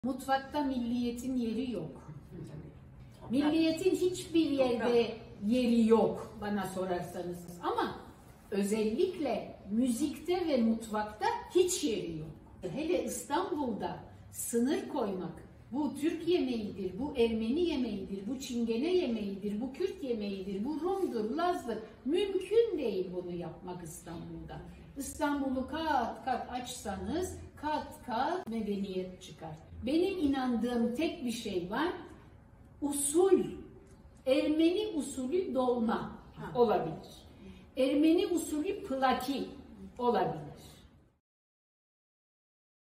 Mutfakta milliyetin yeri yok. Milliyetin hiçbir yerde yeri yok bana sorarsanız. Ama özellikle müzikte ve mutfakta hiç yeri yok. Hele İstanbul'da sınır koymak, bu Türk yemeğidir, bu Ermeni yemeğidir, bu Çingene yemeğidir, bu Kürt yemeğidir, bu Rum'dur, Laz'dır. Mümkün değil bunu yapmak İstanbul'da. İstanbul'u kat kat açsanız kat kat medeniyet çıkar. Benim inandığım tek bir şey var. Usul, Ermeni usulü dolma olabilir. Ermeni usulü plaki olabilir.